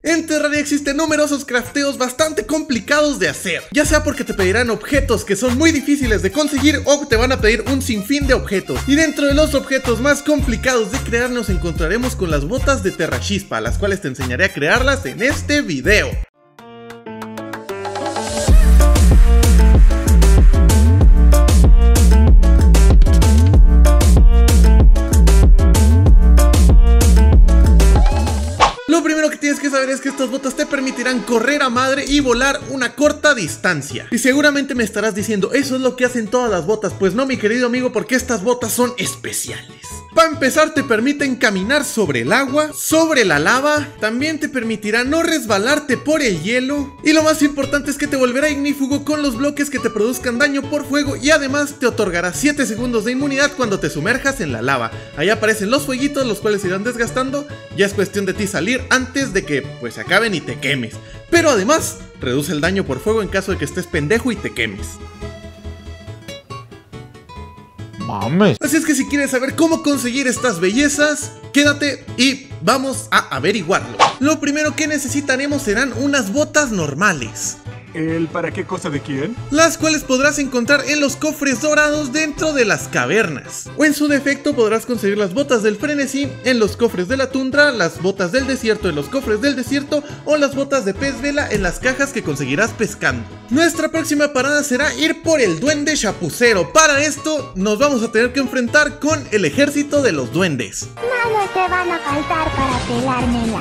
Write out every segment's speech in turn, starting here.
En Terraria existen numerosos crafteos bastante complicados de hacer, ya sea porque te pedirán objetos que son muy difíciles de conseguir o te van a pedir un sinfín de objetos. Y dentro de los objetos más complicados de crear nos encontraremos con las botas de Terrachispa, las cuales te enseñaré a crearlas en este video. Lo primero que tienes que saber es que estas botas te permitirán correr a madre y volar una corta distancia. Y seguramente me estarás diciendo, eso es lo que hacen todas las botas. Pues no, mi querido amigo, porque estas botas son especiales. Para empezar, te permiten caminar sobre el agua, sobre la lava, también te permitirá no resbalarte por el hielo, y lo más importante es que te volverá ignífugo con los bloques que te produzcan daño por fuego, y además te otorgará 7 segundos de inmunidad cuando te sumerjas en la lava. Ahí aparecen los fueguitos, los cuales se irán desgastando, ya es cuestión de ti salir antes de que pues se acaben y te quemes. Pero además, reduce el daño por fuego en caso de que estés pendejo y te quemes. Mames. Así es que si quieres saber cómo conseguir estas bellezas, quédate y vamos a averiguarlo. Lo primero que necesitaremos serán unas botas normales. ¿El para qué cosa de quién? Las cuales podrás encontrar en los cofres dorados dentro de las cavernas. O en su defecto podrás conseguir las botas del frenesí en los cofres de la tundra, las botas del desierto en los cofres del desierto o las botas de pez vela en las cajas que conseguirás pescando. Nuestra próxima parada será ir por el duende chapucero. Para esto nos vamos a tener que enfrentar con el ejército de los duendes. Nada te van a faltar para pelármela.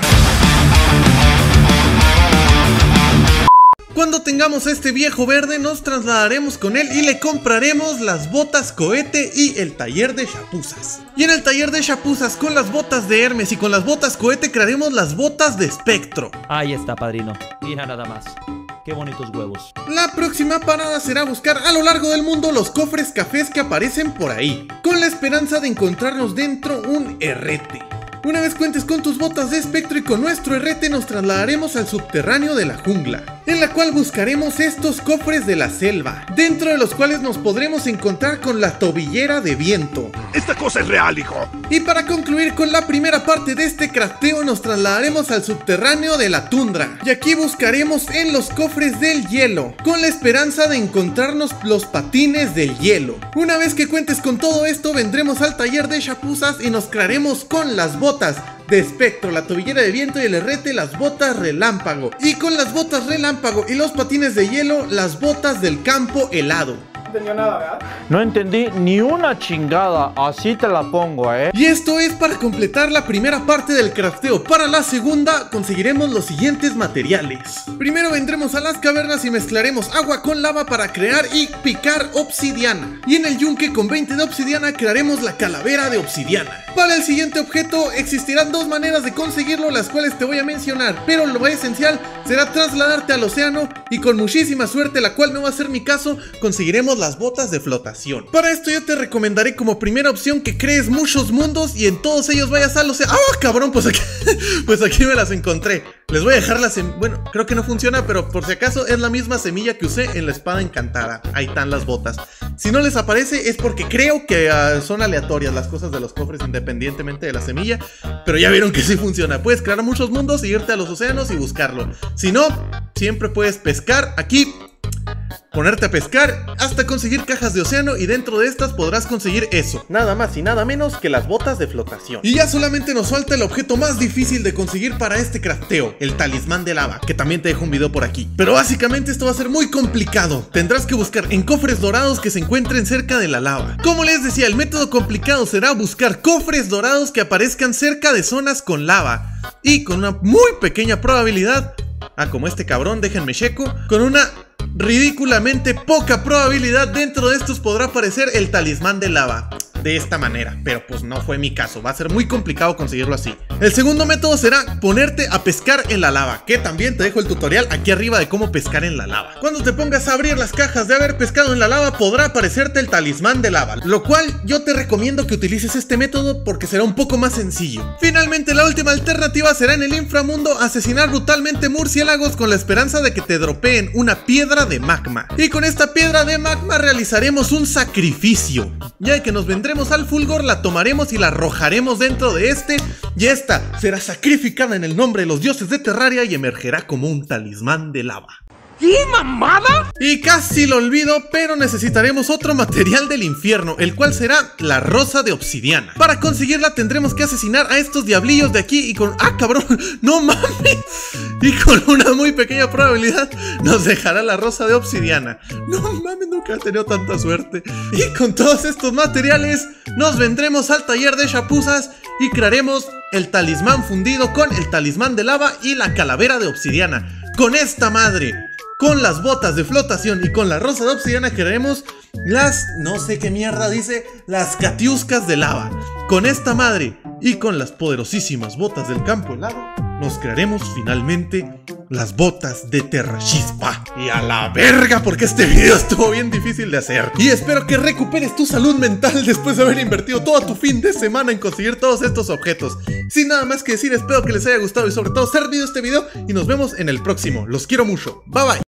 Cuando tengamos a este viejo verde nos trasladaremos con él y le compraremos las botas cohete y el taller de chapuzas. Y en el taller de chapuzas con las botas de Hermes y con las botas cohete crearemos las botas de espectro. Ahí está, padrino. Mira nada más. Qué bonitos huevos. La próxima parada será buscar a lo largo del mundo los cofres cafés que aparecen por ahí, con la esperanza de encontrarnos dentro un herrete. Una vez cuentes con tus botas de espectro y con nuestro herrete nos trasladaremos al subterráneo de la jungla, en la cual buscaremos estos cofres de la selva, dentro de los cuales nos podremos encontrar con la tobillera de viento. ¡Esta cosa es real, hijo! Y para concluir con la primera parte de este crafteo nos trasladaremos al subterráneo de la tundra, y aquí buscaremos en los cofres del hielo, con la esperanza de encontrarnos los patines del hielo. Una vez que cuentes con todo esto vendremos al taller de chapuzas y nos crearemos con las botas de espectro, la tobillera de viento y el herrete, las botas relámpago. Y con las botas relámpago y los patines de hielo, las botas del campo helado. No entendió nada, ¿verdad? No entendí ni una chingada, así te la pongo, Y esto es para completar la primera parte del crafteo. Para la segunda conseguiremos los siguientes materiales. Primero vendremos a las cavernas y mezclaremos agua con lava para crear y picar obsidiana. Y en el yunque con 20 de obsidiana crearemos la calavera de obsidiana. Para el siguiente objeto existirán dos maneras de conseguirlo, las cuales te voy a mencionar, pero lo esencial será trasladarte al océano y con muchísima suerte, la cual no va a ser mi caso, conseguiremos las botas de flotación. Para esto yo te recomendaré como primera opción que crees muchos mundos y en todos ellos vayas al océano. ¡Ah, cabrón! Pues aquí me las encontré. Les voy a dejar las... Bueno, creo que no funciona, pero por si acaso es la misma semilla que usé en la espada encantada. Ahí están las botas. Si no les aparece es porque creo que son aleatorias las cosas de los cofres independientemente de la semilla. Pero ya vieron que sí funciona. Puedes crear muchos mundos y irte a los océanos y buscarlo. Si no, siempre puedes pescar aquí, ponerte a pescar hasta conseguir cajas de océano y dentro de estas podrás conseguir eso, nada más y nada menos que las botas de flotación. Y ya solamente nos falta el objeto más difícil de conseguir para este crafteo, el talismán de lava, que también te dejo un video por aquí. Pero básicamente esto va a ser muy complicado. Tendrás que buscar en cofres dorados que se encuentren cerca de la lava. Como les decía, el método complicado será buscar cofres dorados que aparezcan cerca de zonas con lava y con una muy pequeña probabilidad, como este cabrón, déjenme checo, con una ridículamente poca probabilidad dentro de estos podrá aparecer el talismán de lava. De esta manera, pero pues no fue mi caso, va a ser muy complicado conseguirlo así. El segundo método será ponerte a pescar en la lava, que también te dejo el tutorial aquí arriba de cómo pescar en la lava. Cuando te pongas a abrir las cajas de haber pescado en la lava podrá aparecerte el talismán de lava, lo cual yo te recomiendo que utilices este método porque será un poco más sencillo. Finalmente la última alternativa será en el inframundo asesinar brutalmente murciélagos con la esperanza de que te dropeen una piedra de magma. Y con esta piedra de magma realizaremos un sacrificio, ya que nos vendremos vendremos al fulgor, la tomaremos y la arrojaremos dentro de este, y esta será sacrificada en el nombre de los dioses de Terraria y emergerá como un talismán de lava. ¿Qué mamada? Y casi lo olvido, pero necesitaremos otro material del infierno, el cual será la rosa de obsidiana. Para conseguirla tendremos que asesinar a estos diablillos de aquí y con... ¡Ah, cabrón! ¡No mames! Y con una muy pequeña probabilidad nos dejará la rosa de obsidiana. No mames, nunca he tenido tanta suerte. Y con todos estos materiales nos vendremos al taller de chapuzas y crearemos el talismán fundido con el talismán de lava y la calavera de obsidiana. Con esta madre, con las botas de flotación y con la rosa de obsidiana crearemos las, no sé qué mierda dice, las catiuscas de lava. Con esta madre y con las poderosísimas botas del campo helado nos crearemos finalmente las botas de Terrachispa. Y a la verga, porque este video estuvo bien difícil de hacer. Y espero que recuperes tu salud mental después de haber invertido todo tu fin de semana en conseguir todos estos objetos. Sin nada más que decir, espero que les haya gustado y sobre todo servido este video. Y nos vemos en el próximo. Los quiero mucho. Bye bye.